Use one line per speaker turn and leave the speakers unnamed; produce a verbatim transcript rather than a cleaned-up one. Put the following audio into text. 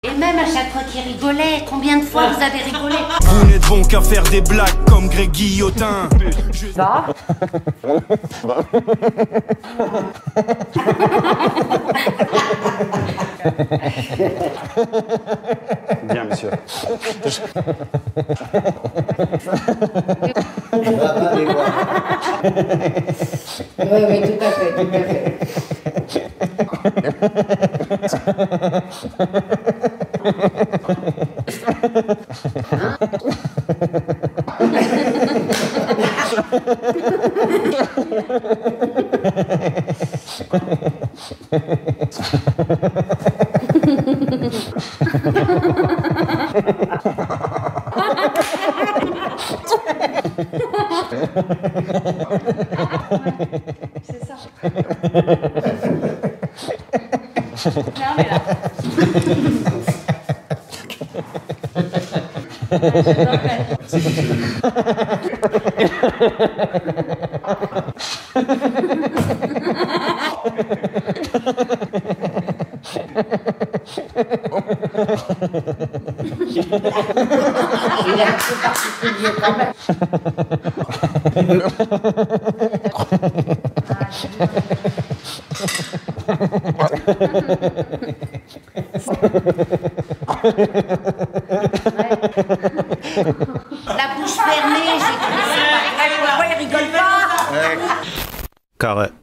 Et même à chaque fois qu'il rigolait, combien de fois vous avez rigolé?
Vous n'êtes bon qu'à faire des blagues comme Greg Guillotin.
Va.
Bien, monsieur.
Oui, oui, tout à fait, tout à fait. C'est ça. Non, mais là. Il est un peu particulier quand même. La bouche fermée, j'ai cru. Pourquoi il rigole pas?
Carré.